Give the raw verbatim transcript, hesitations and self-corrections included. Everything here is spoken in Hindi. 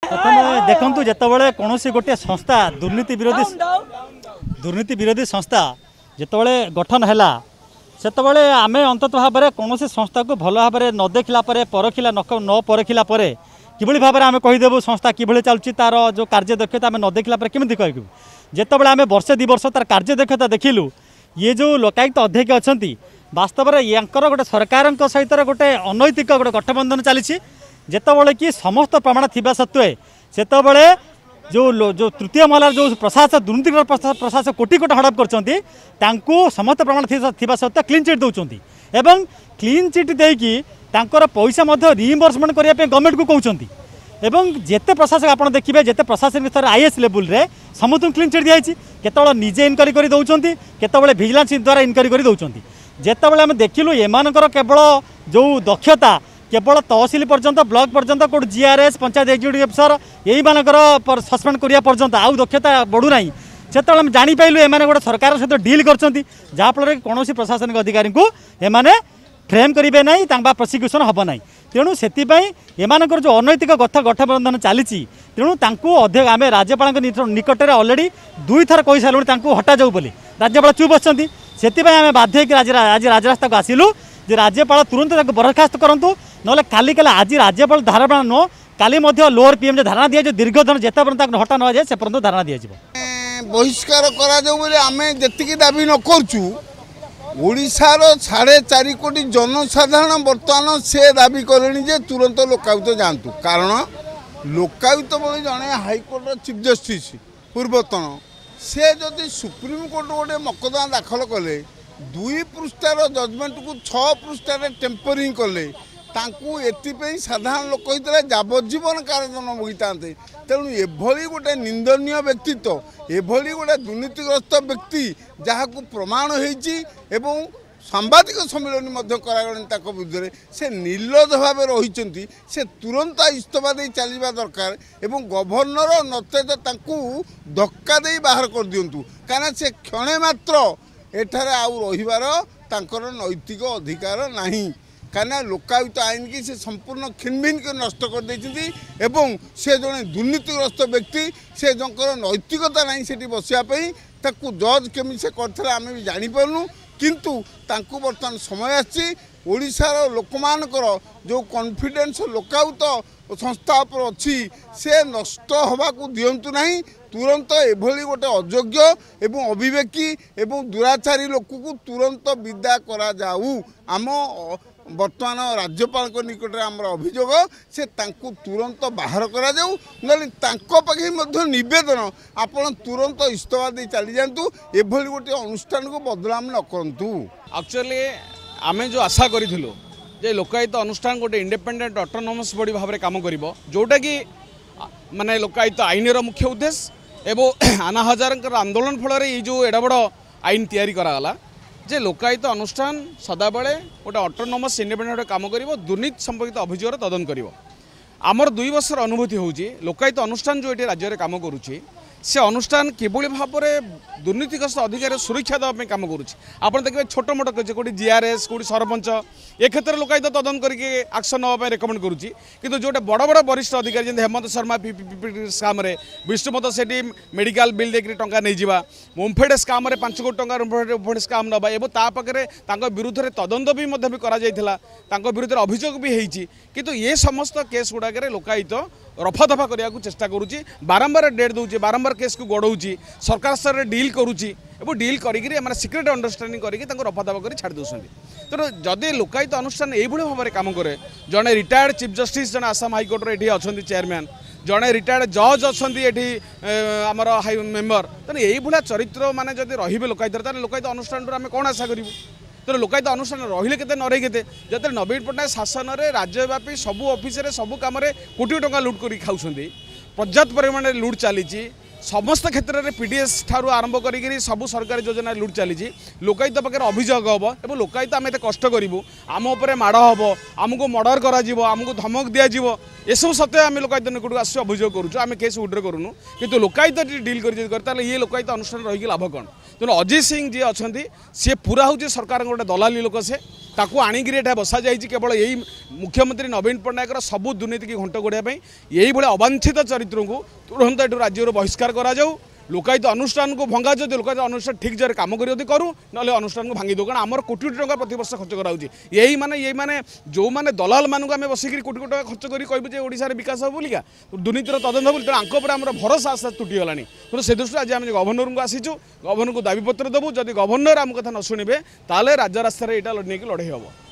प्रथम देखु जितेबाला कौन गोटे संस्था दुर्नीति विरोधी दुर्नीति विरोधी संस्था जितेबाला गठन है सेतबले आम अंतत भाव में कौन संस्था को भल भाव में न देखला परखिला न परखिला किभली भाव में आम कहीदेवु संस्था किभली चलुची तार जो कार्य दक्षता आम न देखला केमी कहू जितेबाला आम वर्षे दि वर्ष तार कार्य दक्षता देखिलु ये जो लोकायुक्त अध्यक्ष अच्छा वास्तव में यांकर गोटे सरकार सहित गोटे अनैतिक गोटे गठबंधन चली जितेबाला कि समस्त प्रमाण थी सत्वे सेतबले जो जो तृतीय महलार जो प्रशासन दुर्नीति प्रशासन कोटी कोटी हड़प कर समस्त प्रमाण थी सत्वे क्लीन चिट दौरान एवं क्लीन चिट देकी पैसा रिइंबर्समेंट करने गवर्नमेंट को कहते एवं जेते प्रशासन आप देखिए जिते प्रशासन स्तर आईएएस लेवल रे समस्त क्लीन चिट दिखाई केतबेले निजे इनक्वारी कर दौरान केतबेले विजिलेंस द्वारा इनक्वारी कर दौरान जितेबाला आम देखिलु एमानकर केवल जो दक्षता केवल तहसिल पर्यंत ब्लॉक पर्यंत कौट जीआरएस पंचायत एक्जिक्यूटिव अफिसर यही मानकर सस्पेंड करिया पर्यंत आउ दक्षता बढ़ू ना से आम जापारू एम गोटे सरकार सहित डील कर जहाँफल कौन प्रशासनिक अधिकारी को एमाने फ्रेम करेंगे ना प्रोसिक्यूशन हम ना तेणु से एमानकर जो अनैतिक गठ गठबंधन चली तेणु अध्यक्ष आम राज्यपाल निकट में अलरेडी दुई थर कही सारूँ हटा जाऊ बोली राज्यपाल चुप बसती से आम बाध्य आज आज राजरास्ता को आसिलु जे राज्यपाल तुरंत बरखास्त करूँ ना काली काले आज राज्यपाल धारणा नुह काली लोअर पीएम जो धारणा दिया दीर्घ दिन जिते पर्यटन हटा न जाए से पर्यटन धारणा दिया बहिष्कार करें दाबी न करूँ ओडिशार साढ़े चार कोटी जनसाधारण बर्तमान से दाबी कले जे तुरंत लोकायुक्त जातु कारण लोकायुक्त बोली जड़े हाइकोर्ट चीफ जस्टिस पूर्वतन से जदि सुप्रीमकोर्ट गोटे मकदमा दाखल कले दुई पृष्ठार जजमेंट को छः पृष्ठार टेम्परिंग कले एपाई साधारण लोक होता जावजीवन कारादंड भोगिता तेणु एभली गोटे निंदनीय व्यक्तित्व एभली गोटे दुर्नीतिग्रस्त व्यक्ति जहाँ को प्रमाण होती सांबादिक सम्मिलन करागला विरुद्ध से निर्लज भाव रही से तुरंत इस्तीफा दे चलवा दरकार एवं गवर्नर नचेत धक्का दे बाहर कर दिंतु कहीं से क्षणे मात्र एठारे आउ रहिबार नैतिक अधिकार नहीं कहीं लोकायुक्त आईन की से संपूर्ण खिनभिन कर नष्ट कर देती एवं से जड़े दुर्नीतिग्रस्त व्यक्ति से जंकर नैतिकता नहीं से बसापी जज केमी से करते आम भी जापारू किंतु तांकु बर्तमान समय आशार लोक मानकर जो कॉन्फिडेंस लोकायुक्त संस्था पर अच्छी से नष्ट हवा को दिंतु नहीं तुरंत एभली गोटे अयोग्य एवं अविवेकी एवं दुराचारी लोक को तुरंत विदा करा जाऊ आम बर्तमान राज्यपाल निकट में आम अभियोग से तांकु तुरंत बाहर करा जाऊ पाखे नवेदन आपण तुरंत इस्तीफा दे चली जातु एभली गोटे अनुष्ठान को बदनाम न करूँ। एक्चुअली आम जो आशा करूँ जे लोकायुक्त अनुष्ठान गोटे इंडिपेंडेंट ऑटोनोमस बॉडी भाव में काम कर जोटा कि माने लोकायुक्त आईन मुख्य उद्देश्य एवं आना हजार आंदोलन फल ये जो एडा बड़ आईन तैयारी करागला जे लोकायुक्त अनुष्ठान सदाबले गोटे ऑटोनोमस इंडिपेंडेंट काम कर दुर्नीति संपर्कित अभियोग तदन कर आमर दुई वर्षर अनुभूति हूँ लोकायुक्त अनुष्ठान जो ये राज्य में काम करुच्ची से अनुष्ठान किभली भाव में दुर्नीतिग्रस्त अधिकारी सुरक्षा देवाई कम कर देखिए छोट मोट किसी कौटी जीआरएस कौटी सरपंच ए क्षेत्र में लोकायुक्त तदन करके एक्शन नापी रेकमेंड करुच्ची कि जो बड़ बड़ वरिष्ठ अधिकारी जैसे हेमंत शर्मा पीपीपी स्काम विष्णुपत सेठी मेडिकल बिल देकर टंका नहीं जावा ओम्फेड स्काम पांच कोटी टंका ओम्फेड स्काम नवा और ताकरे विरुद्ध में तदंत भी विरुद्ध अभियोग भी होती किंतु ये समस्त केस गुड़ाक लोकायुक्त रफा दफा करने को चेष्टा करुच्ची बारंबार डेट दूसरी बारंबार केस को गड़ौची सरकार स्तर में डील करुच्ची एवं डील करें सिक्रेट अंडरस्टांडिंग करके रफा दफा कर छाड़ दूसरी तेणु जदि लोकायुक्त अनुष्ठान यही भाव में काम करे जड़े रिटायर्ड चीफ जस्टिस जड़े आसाम हाइकोर्ट ये अच्छा चेयरमैन जड़े रिटायर्ड जज अच्छा ये आमर हाई मेम्बर तेणु यही भाया चरित्र मैंने जब रे लोकायुक्त लोकायुक्त अनुष्ठान आम कौन आशा करूँ तेणु लोकायुक्त अनुष्ठान रही के न रही के जो नवीन पट्टनायक शासन में राज्यव्यापी सबू ऑफिस सबू कम कोटी टंका लुट कर खाऊँ पर्याप्त परिमाण में लुट चली समस्त क्षेत्र में पीडीएस ठारू आरंभ करी सबू सरकारी योजना लुट चली लोकायुक्त पाखे अभियोग हम और लोकायुक्त आम एत कष्ट करूँ आम उपर माड़ हम आमको मर्डर करमको धमक दिज्व एसबू सत्वे आम लोकायुक्त निकट को आस अभियोग करूँ केस उड्र करूँ कि लोकायुक्त डील कर ये लोकायुक्त अनुष्ठान रही लाभ कौन तेणु अजय सिंह जी अच्छा सी पूरा हूँ सरकार गोटे दलाली लोक से ताकू आणिकी एटा बसा जाइए केवल यही मुख्यमंत्री नवीन पट्टनायक सबू दुर्नीति की घंट गोड़ाई यही भाई अवांछित चरित्र को तुरंत ये राज्य बहिष्कार करा जाऊ लोकायत अनुष्ठान को भंगा जो लोकायत अनुष्ठान ठीक जगह कम कर करूँ ना अनुष्ठान को भांगी दो कारण आमर कोटी कोटी टका प्रति वर्ष खर्च कराऊँगी यही माने यही माने जो मैंने दलाल मानक आम बसिक कोटी कोटी टका खर्च कर कहूँ ओडिशा विकास हो बोलिका दुर्नीतिर तदंत बोली तेनाली आंक आम भरोसा आस्ते तुटीगला तेणु से दृष्टि आज आम गवर्नर को आसीचु गवर्नर को दाबीपत्र देवु जदि गवर्नर आम कथा न शुणे ताले राज्य रास्तार यहाँ नहीं लड़े हम।